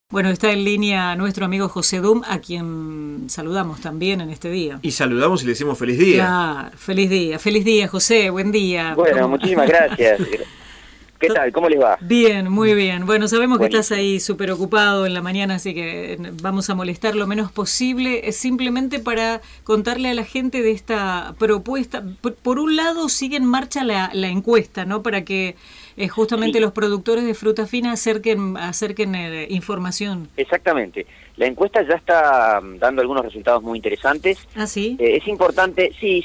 Bueno, está en línea nuestro amigo José Dum, a quien saludamos también en este día. Y saludamos y le decimos feliz día. Claro, feliz día, José, buen día. Bueno, muchísimas gracias. ¿Qué tal? ¿Cómo les va? Bien, muy bien. Bueno, sabemos que estás ahí súper ocupado en la mañana, así que vamos a molestar lo menos posible. Es simplemente para contarle a la gente de esta propuesta. Por un lado, sigue en marcha la encuesta, ¿no? Para que justamente los productores de fruta fina acerquen información. Exactamente. La encuesta ya está dando algunos resultados muy interesantes. ¿Ah, sí? Es importante, sí.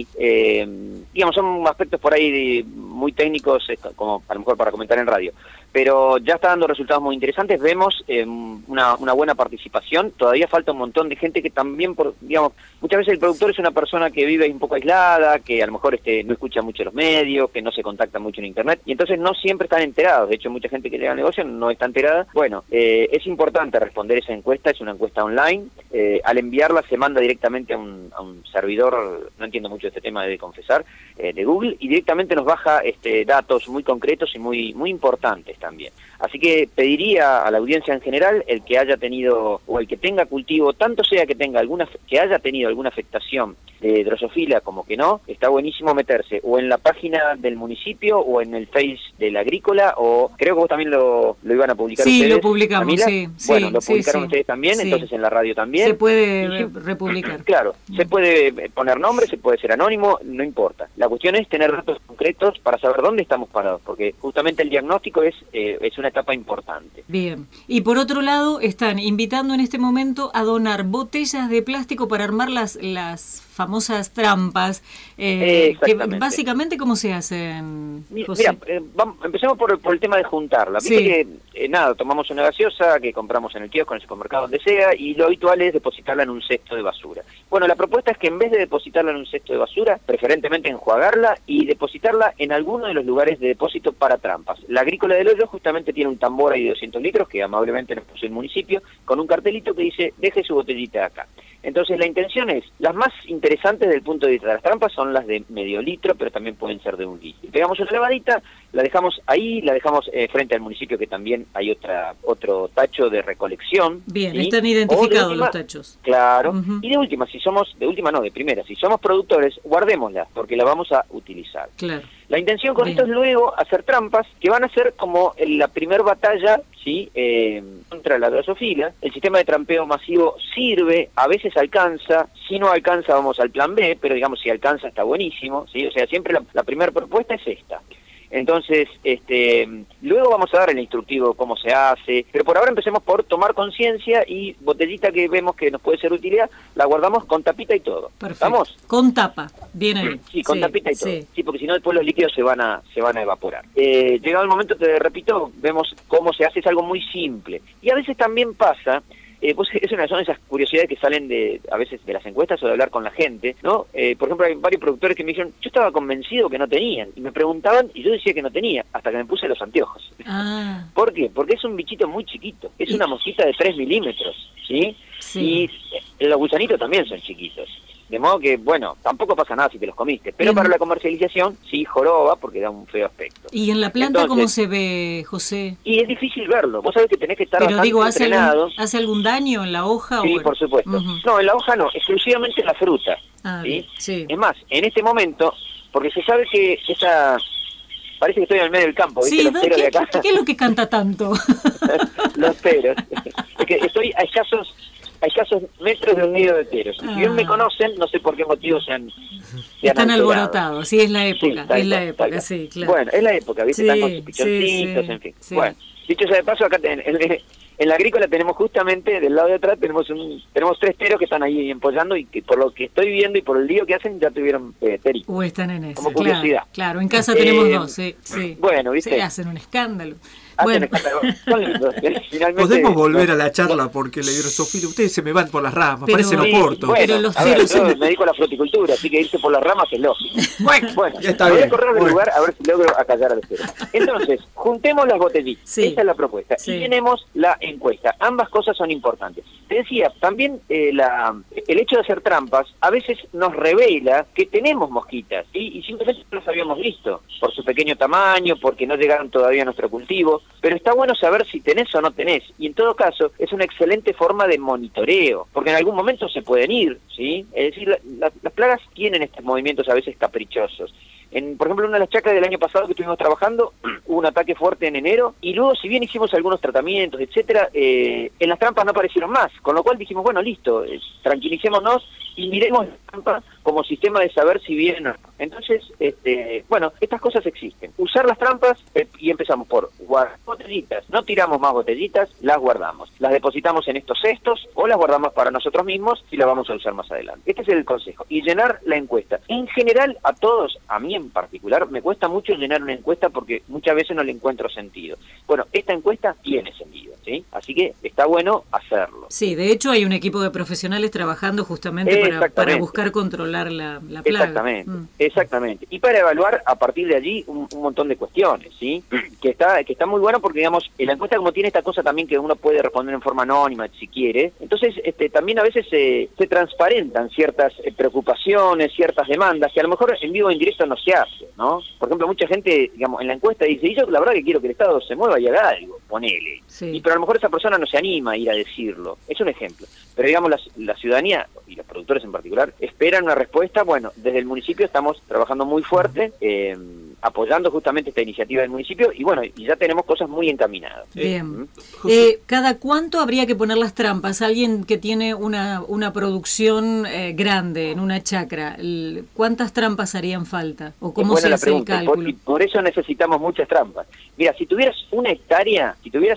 Digamos, son aspectos por ahí muy técnicos, como a lo mejor para comentar en radio. Pero ya está dando resultados muy interesantes. Vemos una buena participación. Todavía falta un montón de gente que también, digamos, muchas veces el productor es una persona que vive un poco aislada, que a lo mejor no escucha mucho los medios, que no se contacta mucho en internet, y entonces no siempre están enterados. De hecho, mucha gente que llega al negocio no está enterada. Bueno, es importante responder esa encuesta. Es una encuesta online. Al enviarla se manda directamente a un servidor, no entiendo mucho de este tema, de confesar, de Google, y directamente nos baja datos muy concretos y muy importantes también. Así que pediría a la audiencia en general, el que haya tenido o el que tenga cultivo, tanto sea que haya tenido alguna afectación de Drosophila como que no, está buenísimo meterse o en la página del municipio o en el Face del Agrícola, o creo que vos también lo iban a publicar ustedes. Sí, lo publicamos, sí. Bueno, lo publicaron ustedes también, sí. Entonces en la radio también. Se puede republicar. Claro, se puede poner nombre, se puede ser anónimo, no importa. La cuestión es tener datos concretos para saber dónde estamos parados, porque justamente el diagnóstico es una etapa importante. Bien. Y por otro lado, están invitando en este momento a donar botellas de plástico para armar las famosas trampas, que básicamente, ¿cómo se hacen, José? Mira, empecemos por el tema de juntarla. Sí. Viste que, tomamos una gaseosa que compramos en el kiosco, en el supermercado, donde sea, y lo habitual es depositarla en un cesto de basura. Bueno, la propuesta es que en vez de depositarla en un cesto de basura, preferentemente enjuagarla y depositarla en alguno de los lugares de depósito para trampas. La Agrícola del Hoyo justamente tiene un tambor ahí de 200 litros que amablemente nos puso el municipio, con un cartelito que dice, deje su botellita acá. Entonces la intención es, las más interesantes desde el punto de vista de las trampas son las de medio litro, pero también pueden ser de 1 litro. Pegamos una lavadita, la dejamos ahí, la dejamos frente al municipio, que también hay otro tacho de recolección. Bien, ¿sí? Están identificados los tachos. Claro, y de primera, si somos productores, guardémosla, porque la vamos a utilizar. Claro. La intención con esto es luego hacer trampas que van a ser como la primer batalla, ¿sí? Contra la Drosophila. El sistema de trampeo masivo sirve, a veces alcanza, si no alcanza vamos al plan B, pero digamos si alcanza está buenísimo, ¿sí? O sea, siempre la primera propuesta es esta. Entonces, luego vamos a dar el instructivo cómo se hace, pero por ahora empecemos por tomar conciencia y botellita que vemos que nos puede ser de utilidad, la guardamos con tapita y todo. Perfecto. ¿Vamos? Con tapa, bien ahí. Sí, con tapita y todo. Sí, porque si no después los líquidos se van a evaporar. Llegado el momento, te repito, vemos cómo se hace, es algo muy simple. Y a veces también pasa... pues son esas curiosidades que salen a veces de las encuestas o de hablar con la gente, ¿no? Por ejemplo, hay varios productores que me dijeron, yo estaba convencido que no tenían, y me preguntaban, y yo decía que no tenía, hasta que me puse los anteojos. Ah. ¿Por qué? Porque es un bichito muy chiquito, es una mosquita de 3 milímetros, ¿sí? Sí. Y los gusanitos también son chiquitos. De modo que, bueno, tampoco pasa nada si te los comiste, pero para la comercialización sí joroba porque da un feo aspecto. ¿Y en la planta cómo se ve, José? Y es difícil verlo, vos sabés que tenés que estar bastante entrenado. ¿Hace algún daño en la hoja? Sí, por supuesto. No, en la hoja no, exclusivamente en la fruta. ¿Sí? Es más, en este momento, porque se sabe que parece que estoy en el medio del campo, ¿viste? Sí, Los peros de acá. ¿Qué es lo que canta tanto? Los peros. Es que estoy a escasos metros de un nido de teros. Si bien me conocen, no sé por qué motivo están alborotados, sí, es la época, sí, sí, claro. Bueno, es la época, ¿viste? Están con sus pichoncitos, en fin. Sí. Bueno, dicho sea de paso, acá en la Agrícola tenemos justamente, del lado de atrás, tenemos 3 teros que están ahí empollando y que por lo que estoy viendo y por el lío que hacen, ya tuvieron terico. O están en eso, como curiosidad. Claro, en casa tenemos 2, sí. Bueno, ¿viste? Sí, hacen un escándalo. Bueno. Son lindos. Finalmente, podemos volver a la charla porque la Drosophila, ustedes se me van por las ramas, parecen oporto. Bueno, pero los yo me dedico a la fruticultura, así que irse por las ramas es lógico. Bueno, ya está voy bien. a correr del lugar a ver si logro acallar al cero. Entonces, juntemos las botellitas, esa es la propuesta, y tenemos la encuesta. Ambas cosas son importantes. Te decía, también el hecho de hacer trampas a veces nos revela que tenemos mosquitas, y simplemente no las habíamos visto, por su pequeño tamaño, porque no llegaron todavía a nuestro cultivo. pero está bueno saber si tenés o no tenés, y en todo caso es una excelente forma de monitoreo, porque en algún momento se pueden ir, ¿sí? Es decir, las plagas tienen estos movimientos a veces caprichosos. Por ejemplo, en una de las chacras del año pasado que estuvimos trabajando, hubo un ataque fuerte en enero, y luego, si bien hicimos algunos tratamientos, etcétera, en las trampas no aparecieron más, con lo cual dijimos, bueno, listo, tranquilicémonos y miremos la trampa como sistema de saber si vienen o no. Entonces, bueno, estas cosas existen. Usar las trampas, y empezamos por guardar botellitas. No tiramos más botellitas, las guardamos. Las depositamos en estos cestos o las guardamos para nosotros mismos y las vamos a usar más adelante. Este es el consejo. Y llenar la encuesta. En general, a todos, a mí en particular, me cuesta mucho llenar una encuesta porque muchas veces no le encuentro sentido. Bueno, esta encuesta tiene sentido, ¿sí? Así que está bueno hacerlo. Sí, de hecho hay un equipo de profesionales trabajando justamente para buscar controlar la plaga. Exactamente, exactamente. Y para evaluar a partir de allí un montón de cuestiones, ¿sí? Que está muy bueno porque, digamos, la encuesta como tiene esta cosa también que uno puede responder en forma anónima si quiere, entonces también a veces se transparentan ciertas preocupaciones, ciertas demandas que a lo mejor en vivo o en directo no se hace, ¿no? Por ejemplo, mucha gente, digamos, en la encuesta dice, y yo la verdad que quiero que el Estado se mueva y haga algo, ponele. Sí. Pero a lo mejor esa persona no se anima a ir a decirlo. Es un ejemplo. Pero digamos, la ciudadanía, y los productores en particular, esperan una respuesta. Bueno, desde el municipio estamos trabajando muy fuerte, apoyando justamente esta iniciativa del municipio, y bueno, y ya tenemos cosas muy encaminadas. Bien. ¿Cada cuánto habría que poner las trampas? Alguien que tiene una producción grande en una chacra, ¿cuántas trampas harían falta? ¿O cómo se hace el cálculo? Por eso necesitamos muchas trampas. Mira, si tuvieras una hectárea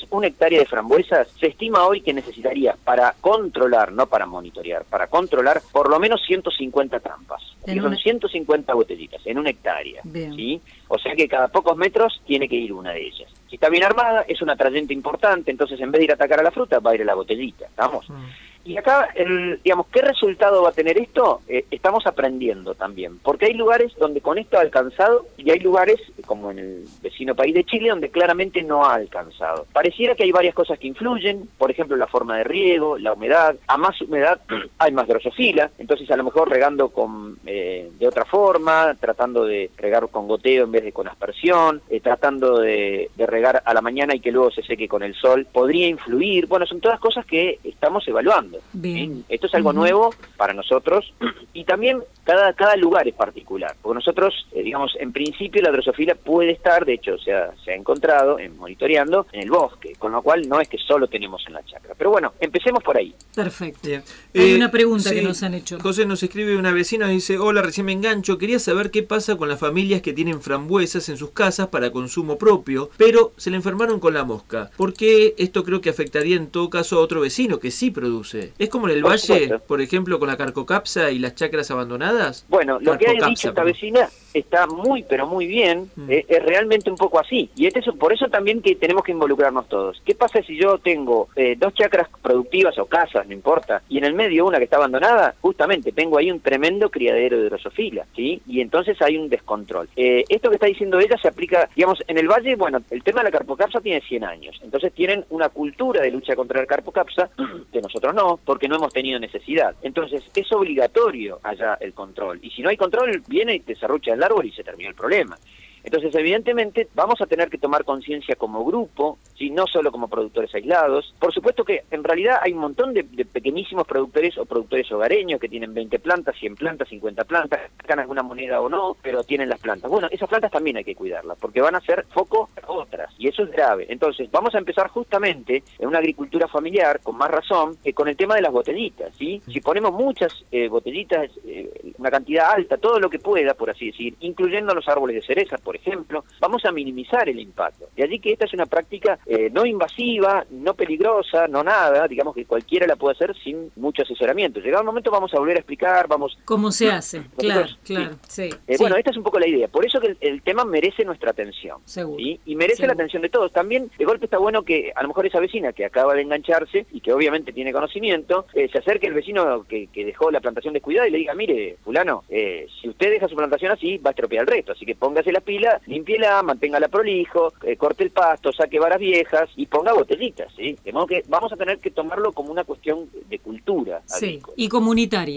de frambuesas, se estima hoy que necesitarías para controlar, no para monitorear, para controlar por lo menos 150 trampas. Y son 150 botellitas en una hectárea. Bien. ¿Sí? O sea que cada pocos metros tiene que ir una de ellas. Si está bien armada, es un atrayente importante, entonces en vez de ir a atacar a la fruta, va a ir a la botellita, ¿estamos? Y acá, digamos, ¿qué resultado va a tener esto? Estamos aprendiendo también, porque hay lugares donde con esto ha alcanzado y hay lugares, como en el vecino país de Chile, donde claramente no ha alcanzado. Pareciera que hay varias cosas que influyen, por ejemplo, la forma de riego, la humedad. A más humedad hay más drosofila, entonces a lo mejor regando de otra forma, tratando de regar con goteo en vez de con aspersión, tratando de regar a la mañana y que luego se seque con el sol, podría influir. Bueno, son todas cosas que estamos evaluando. Bien. Esto es algo nuevo para nosotros, y también cada lugar es particular, porque nosotros, digamos, en principio la drosofila puede estar, de hecho se ha encontrado monitoreando en el bosque, con lo cual no es que solo tenemos en la chacra. Pero bueno, empecemos por ahí. Perfecto. Hay una pregunta que nos han hecho. José, nos escribe una vecina, dice, hola, recién me engancho, quería saber qué pasa con las familias que tienen frambuesas en sus casas para consumo propio, pero se le enfermaron con la mosca, porque esto creo que afectaría en todo caso a otro vecino que sí produce. ¿Es como en el valle, por ejemplo, con la carcocapsa y las chacras abandonadas? Bueno, lo que ha dicho esta vecina está muy, pero muy bien, es realmente un poco así. Y por eso también que tenemos que involucrarnos todos. ¿Qué pasa si yo tengo 2 chacras productivas o casas, no importa, y en el medio una que está abandonada? Justamente tengo ahí un tremendo criadero de drosofila, ¿sí? Y entonces hay un descontrol. Esto que está diciendo ella se aplica, digamos, en el valle. Bueno, el tema de la carpocapsa tiene 100 años, entonces tienen una cultura de lucha contra la carpocapsa que nosotros no, porque no hemos tenido necesidad. Entonces es obligatorio allá el control, y si no hay control, viene y te serrucha el árbol y se terminó el problema. Entonces, evidentemente, vamos a tener que tomar conciencia como grupo, ¿sí? No solo como productores aislados. Por supuesto que, en realidad, hay un montón de pequeñísimos productores o productores hogareños que tienen 20 plantas, 100 plantas, 50 plantas, sacan alguna moneda o no, pero tienen las plantas. Bueno, esas plantas también hay que cuidarlas, porque van a ser foco para otras, y eso es grave. Entonces, vamos a empezar justamente en una agricultura familiar, con más razón, con el tema de las botellitas, ¿sí? Si ponemos muchas botellitas, una cantidad alta, todo lo que pueda, por así decir, incluyendo los árboles de cereza, por ejemplo, vamos a minimizar el impacto. De allí que esta es una práctica no invasiva, no peligrosa, no nada, digamos que cualquiera la puede hacer sin mucho asesoramiento. Llegado el momento vamos a volver a explicar, ¿Cómo se hace? Claro. Sí. Bueno, esta es un poco la idea. Por eso que el tema merece nuestra atención. Seguro. ¿Sí? Y merece la atención de todos. También, de golpe está bueno que a lo mejor esa vecina que acaba de engancharse y que obviamente tiene conocimiento, se acerque al vecino que dejó la plantación descuidada y le diga, mire, fulano, si usted deja su plantación así, va a estropear el resto, así que póngase las pilas, límpiela, manténgala prolijo, corte el pasto, saque varas viejas y ponga botellitas, ¿sí? De modo que vamos a tener que tomarlo como una cuestión de cultura. Sí, y comunitaria.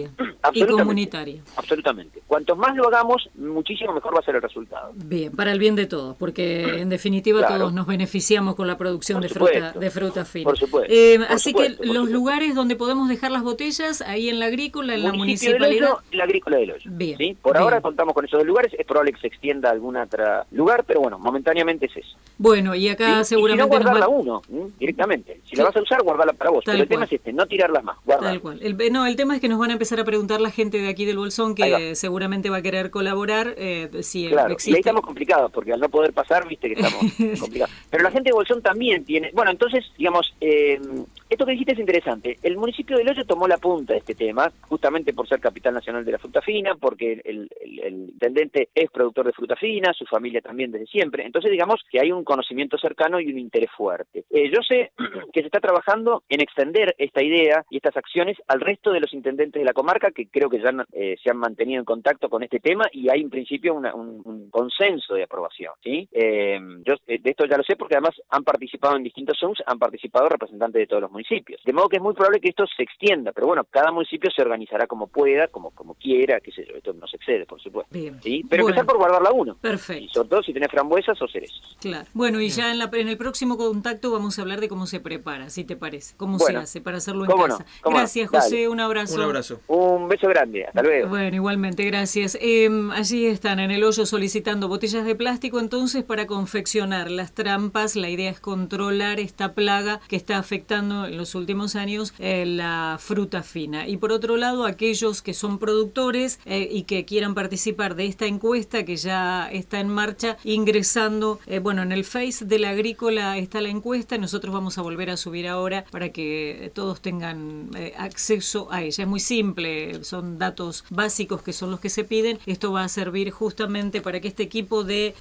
y comunitaria. Absolutamente. Cuantos más lo hagamos, muchísimo mejor va a ser el resultado. Bien, para el bien de todos, porque en definitiva todos nos beneficiamos con la producción de fruta fina. Por supuesto. Así que los lugares donde podemos dejar las botellas, ahí en la agrícola, en la municipalidad. Del Hoyo, la agrícola del Hoyo. Bien. ¿Sí? Por ahora contamos con esos dos lugares, es probable que se extienda a algún otro lugar, pero bueno, momentáneamente es eso. Bueno, y acá seguramente... Y si no, guardarla uno, directamente. Si la vas a usar, guardarla para vos. Pero el tema es no tirarlas más, guardarla. Tal cual. El tema es que nos van a empezar a preguntar la gente de aquí del Bolsón, que seguramente va a querer colaborar, si existe. Y ahí estamos complicados, porque al no poder pasar, viste que estamos complicados. Pero la gente de Bolsón también tiene... Bueno, entonces, digamos, esto que dijiste es interesante. El municipio del Hoyo tomó la punta de este tema, justamente por ser capital nacional de la fruta fina, porque el intendente es productor de fruta fina, su familia también desde siempre. Entonces, digamos que hay un conocimiento cercano y un interés fuerte. Yo sé que se está trabajando en extender esta idea y estas acciones al resto de los intendentes de la comarca, que creo que ya se han mantenido en contacto con este tema y hay en principio un consenso de aprobación, ¿sí? Yo de esto ya lo sé porque además han participado en distintos Zooms, han participado representantes de todos los municipios. De modo que es muy probable que esto se extienda, pero bueno, cada municipio se organizará como pueda, como quiera, qué sé yo, esto no se excede, por supuesto. Bien. ¿Sí? Pero empezar por guardarla uno. Perfecto. Y sobre todo si tenés frambuesas o cerezos. Claro. Bueno, y ya en el próximo contacto vamos a hablar de cómo se prepara, si te parece, cómo se hace para hacerlo en casa. Gracias, José, un abrazo. Un abrazo. Un beso grande, hasta luego. Bueno, igualmente, gracias. Allí están en el Hoyo solicitando botellas de plástico entonces para confeccionar las trampas. La idea es controlar esta plaga que está afectando en los últimos años la fruta fina. Y por otro lado, aquellos que son productores y que quieran participar de esta encuesta que ya está en marcha, ingresando, en el Face de la Agrícola está la encuesta, nosotros vamos a volver a subir ahora para que todos tengan acceso a ella. Es muy simple, son datos básicos que son los que se piden. Esto va a servir justamente para que este equipo de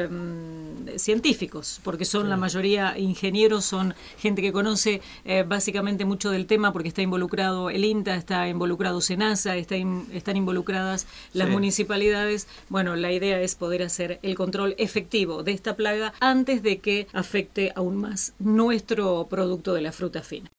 científicos, porque son la mayoría ingenieros, son gente que conoce básicamente mucho del tema, porque está involucrado el INTA, está involucrado SENASA, están involucradas las municipalidades. Bueno, la idea es poder hacer el control efectivo de esta plaga antes de que afecte aún más nuestro producto de la fruta fina.